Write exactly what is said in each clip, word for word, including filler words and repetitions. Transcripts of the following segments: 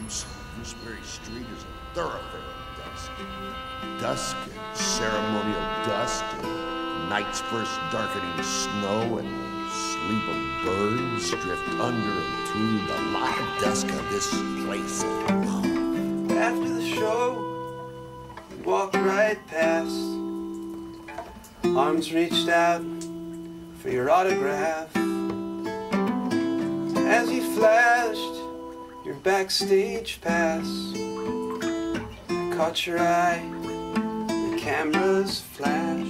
Jerusalem, this very street is a thoroughfare at dusk. Dusk and ceremonial dust and night's first darkening snow and the sleep of birds drift under and through the live dusk of this place. After the show, we walked right past. Arms reached out for your autograph. As you flashed your backstage pass, I caught your eye, the camera's flash.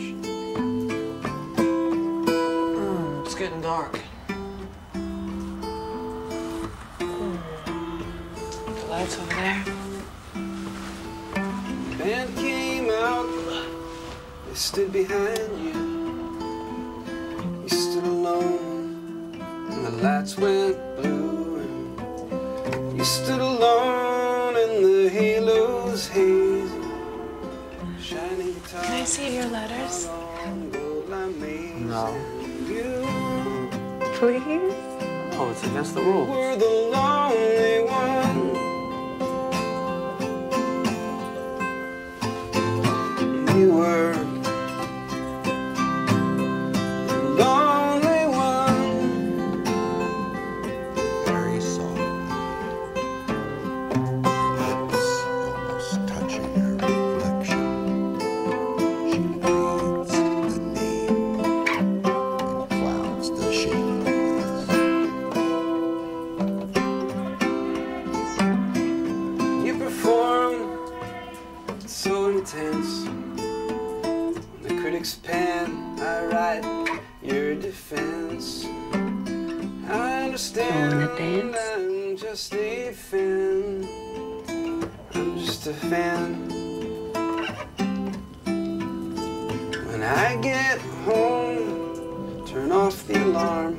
Mm, it's getting dark. Mm. The lights over there. The band came out, they stood behind you. You stood alone, and the lights went blue, and you stood alone in the halo's haze, shining guitar. Can I see your letters? No. Please? Oh, it's against the rules. We're the lonely one. You were the lonely one. Very soft. Lips almost touching her reflection. She reads the name and clouds the shape of You perform so intense. When the critics pan, I write your defense. I understand. You wanna dance? I'm just a fan. I'm just a fan. When I get home, turn off the alarm.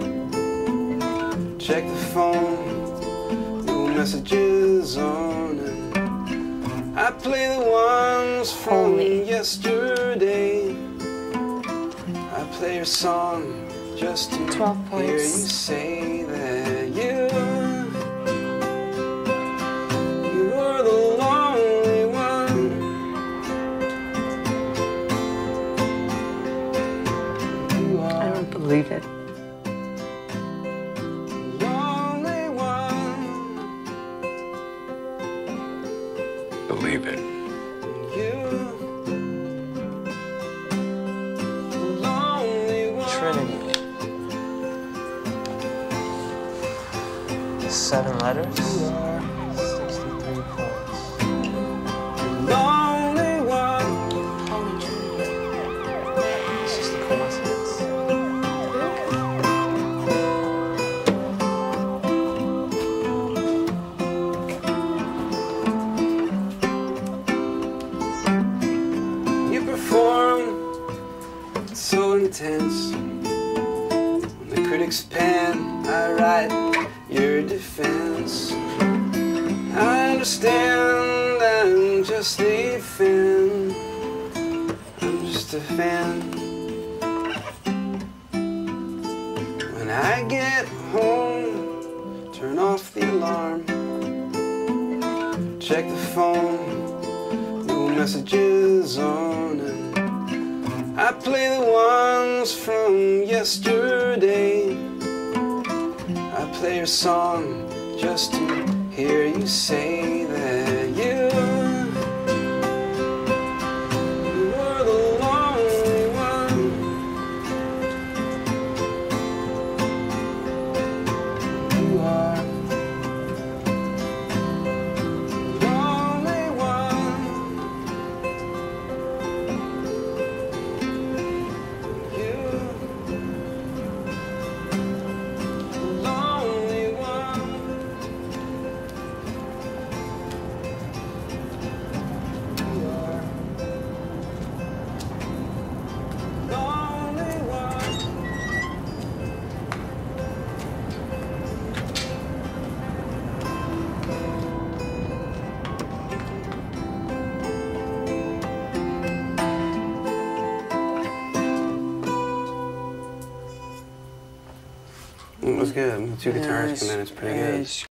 Check the phone, no messages on, and I play the ones from Holy. yesterday. I play your song just to Twelve hear you points. say that you you are the lonely one. You I are don't believe it. the lonely one. Believe it. You the lonely one. Trinity. Seven letters. You are Sixty-three points. the lonely one. Holy Trinity. It's just a coincidence. You perform so intense. When the critics pan, I write your defense. I understand. I'm just a fan. I'm just a fan. When I get home, turn off the alarm. Check the phone, no messages on, and I play the ones from yesterday. I play your song just to hear you say that you you are the lonely one. You are the lonely one. You the lonely one. You are the lonely one. It was good. Two guitars come in, it's pretty good.